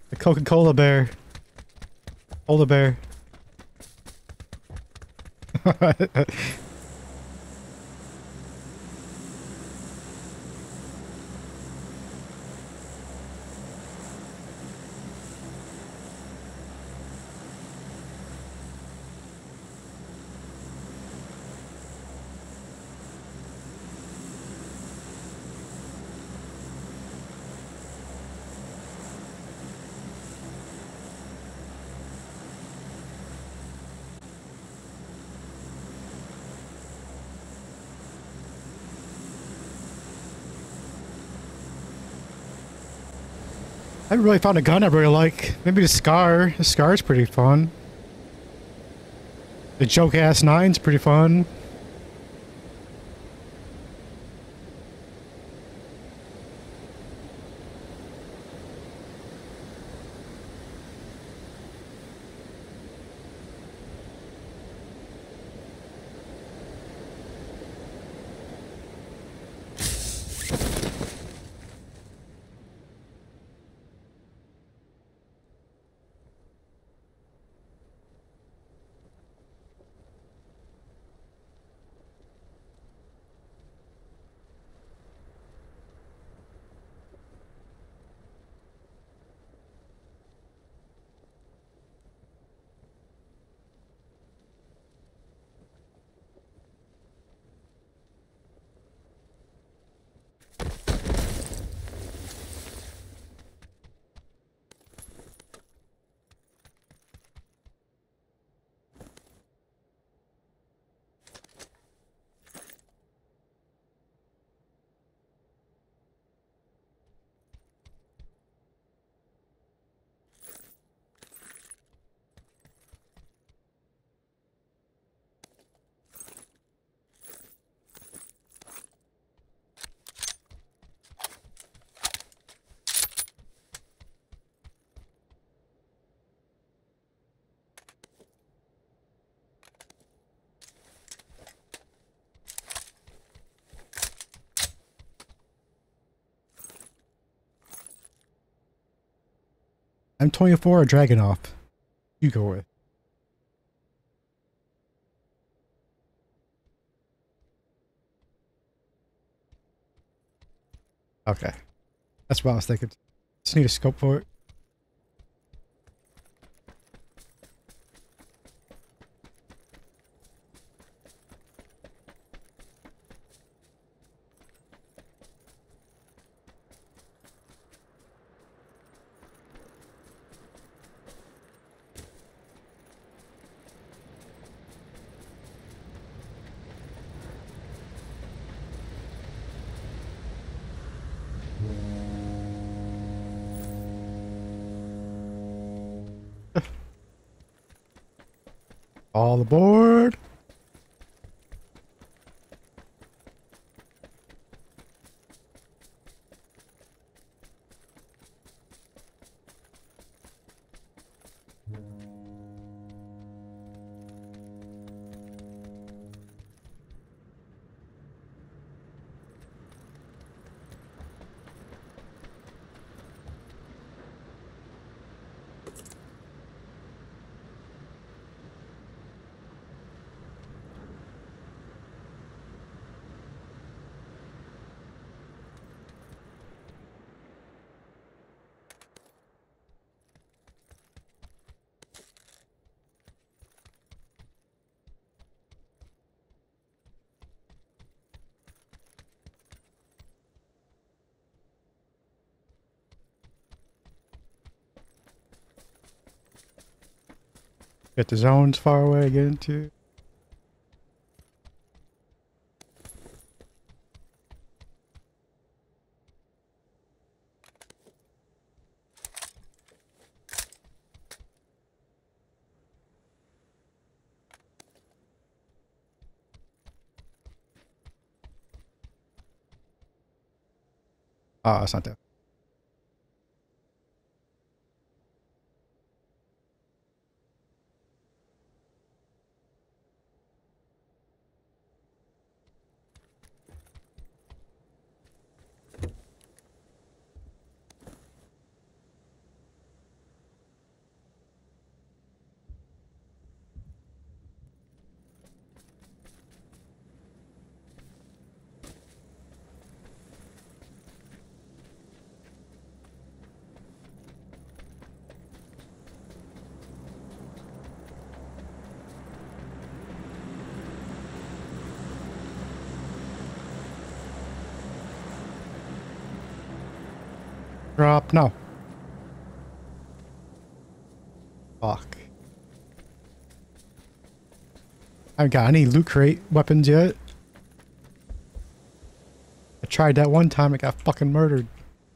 The Coca-Cola bear. Polar bear. I haven't really found a gun I really like. Maybe the Scar. The Scar's pretty fun. The Joke-Ass 9's pretty fun. I'm 24 or Dragunov. You go with. Okay. That's what I was thinking. Just need a scope for it. All aboard! Get the zones far away again too. Ah, it's not there. Drop. No. Fuck. I haven't got any loot crate weapons yet. I tried that one time, I got fucking murdered.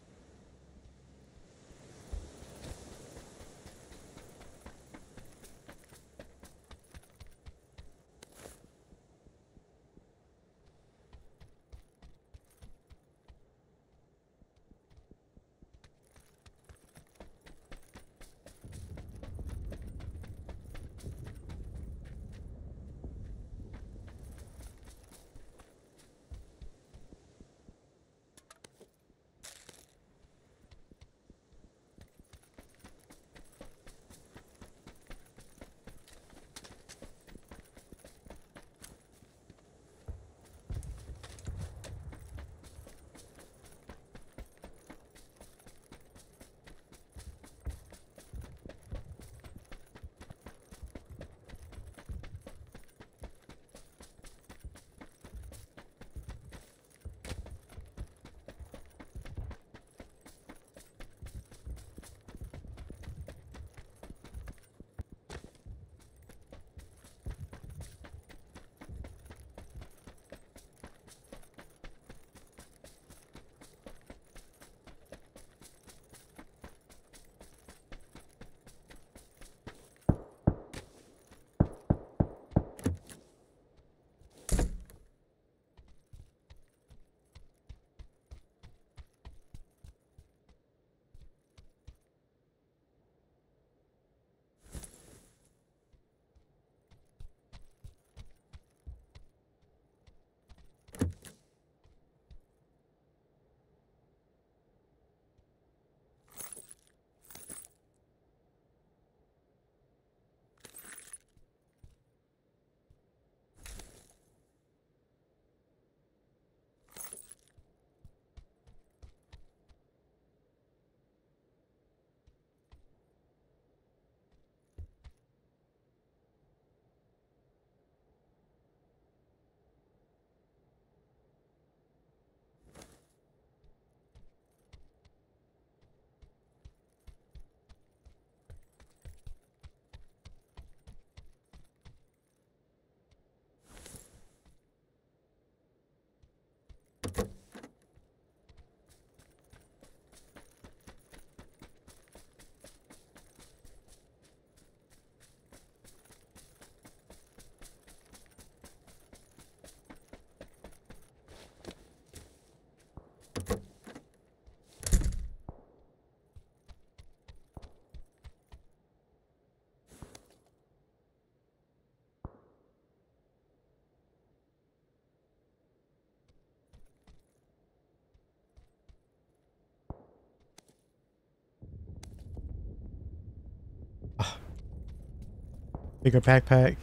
Bigger backpack.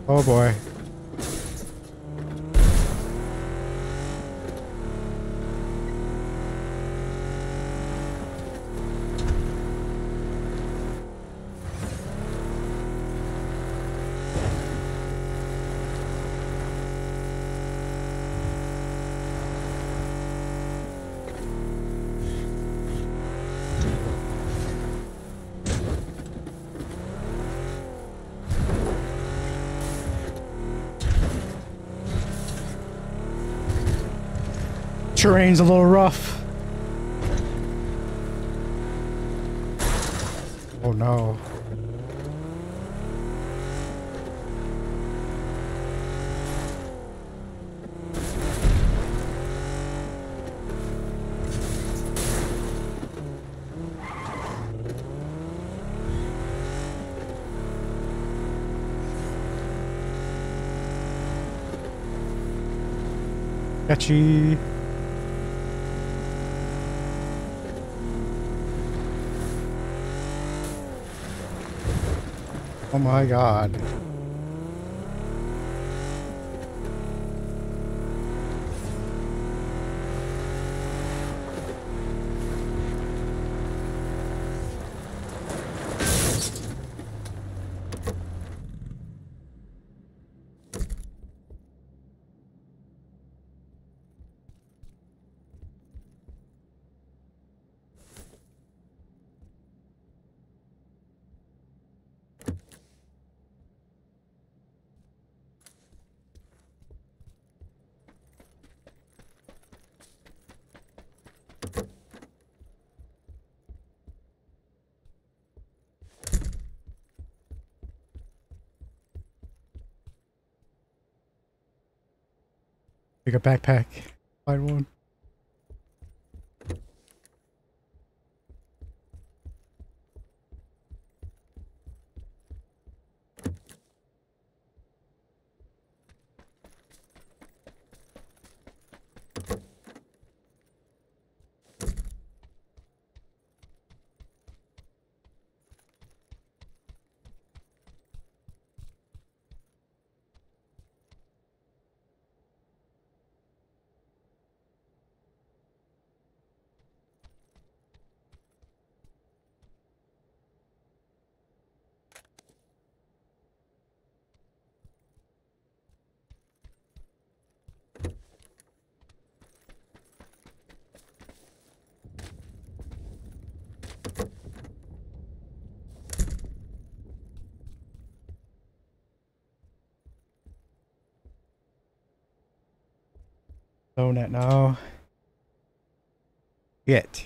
Oh boy. Terrain's a little rough. Oh no. Catchy. Oh my god. Take a backpack. Find one. Donut now. Yet.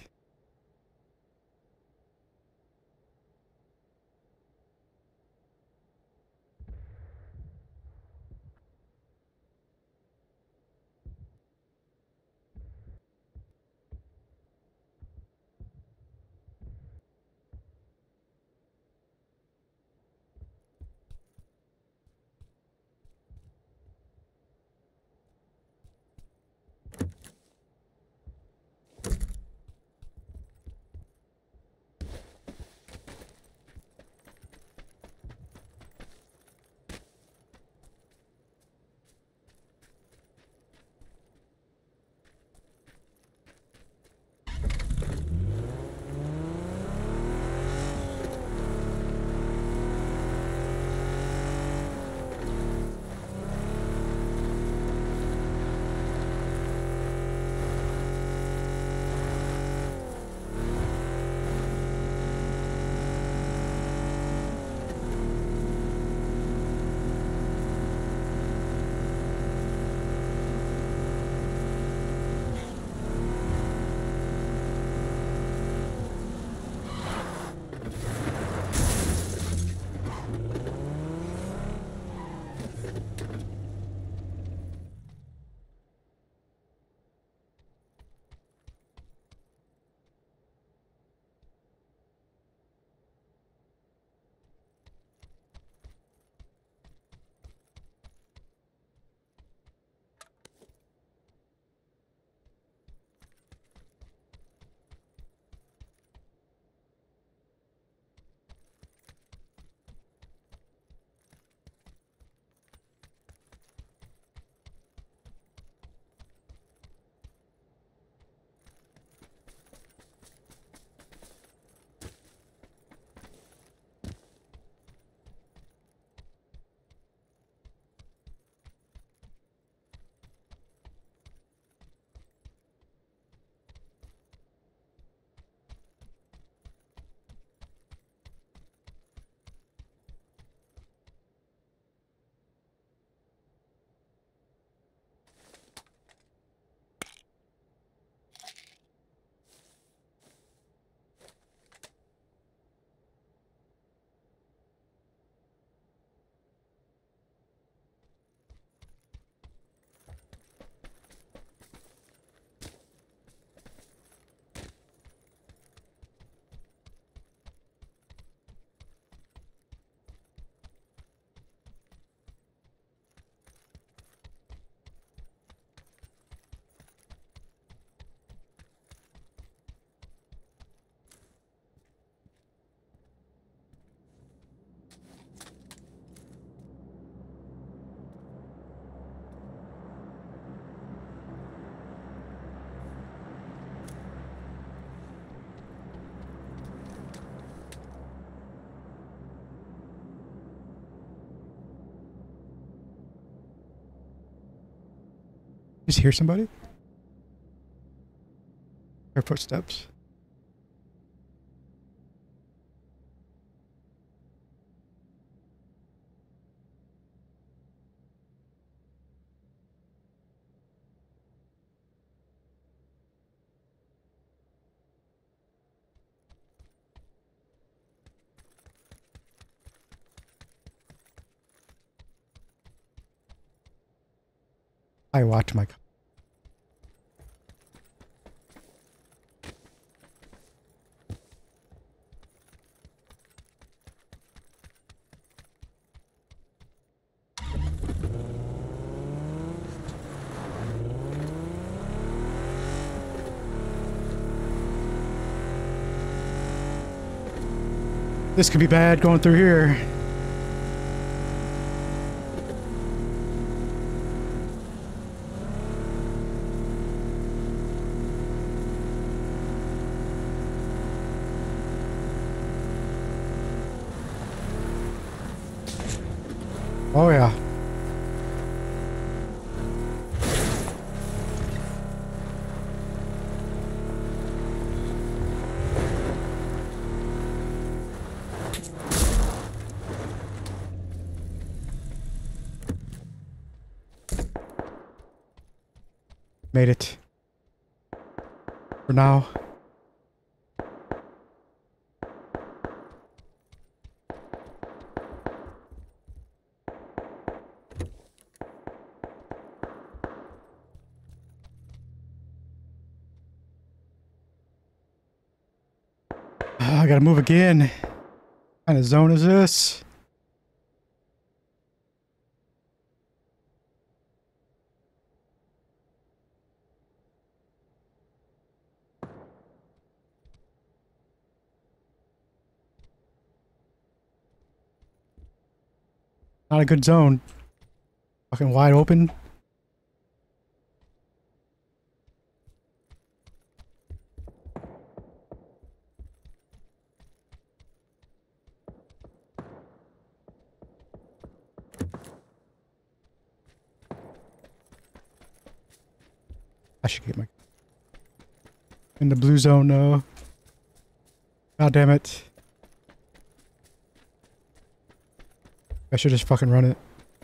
Just hear somebody? Their footsteps. I watch my. This could be bad going through here. Oh yeah. Made it. For now. I gotta move again. What kind of zone is this? Not a good zone. Fucking wide open. I should get my in the blue zone though. God damn it. I should just fucking run it.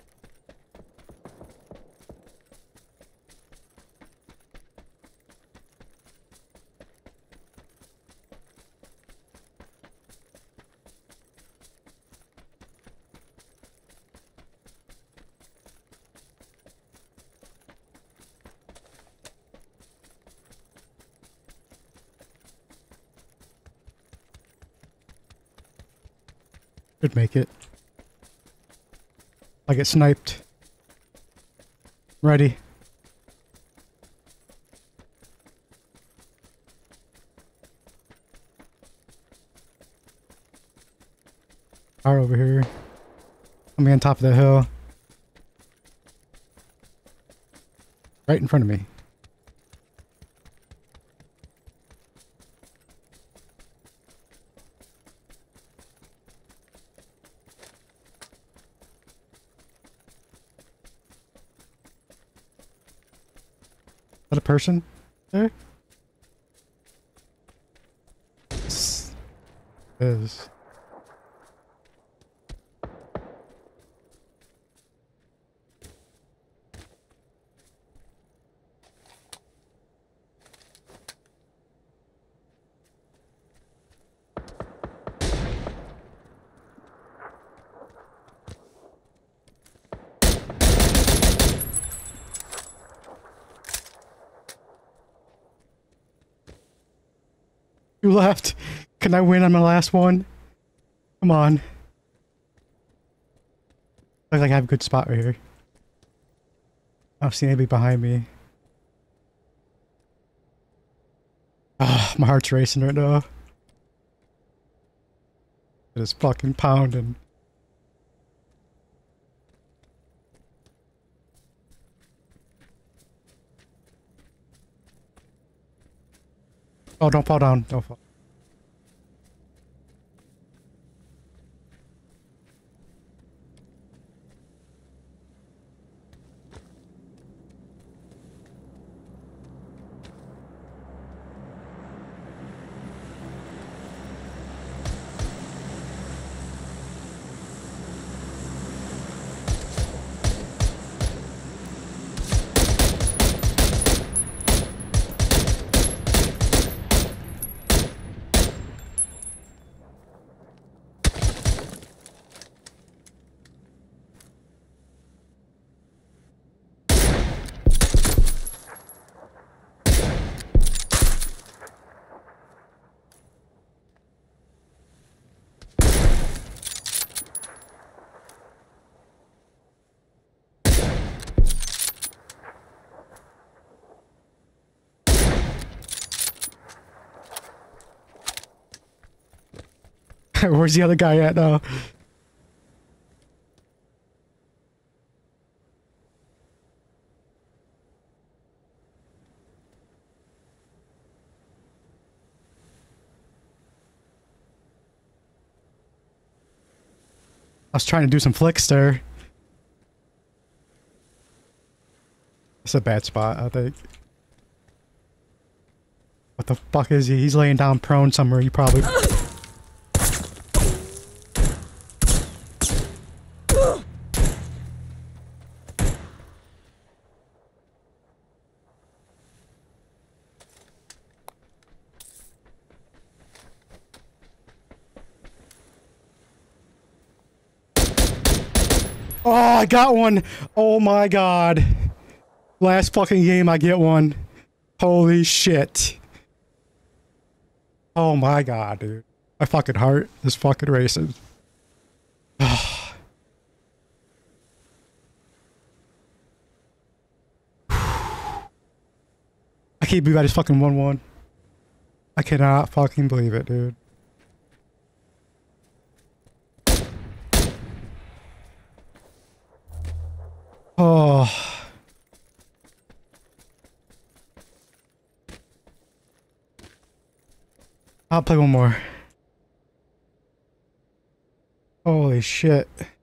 Could make it. I get sniped. Ready. Car over here. I'm on top of the hill. Right in front of me. Is that a person there? Yes. It is. You left. Can I win on my last one? Come on. Looks like I have a good spot right here. I don't see anybody behind me. Ah, my heart's racing right now. It is fucking pounding. Oh, don't fall down. Don't fall. Where's the other guy at now? I was trying to do some flicks there. It's a bad spot, I think. What the fuck is he? He's laying down prone somewhere. You probably... Oh, I got one. Oh my god. Last fucking game I get one. Holy shit. Oh my god, dude. My fucking heart is fucking racing. I can't believe I just fucking won one. I cannot fucking believe it, dude. Oh. I'll play one more. Holy shit.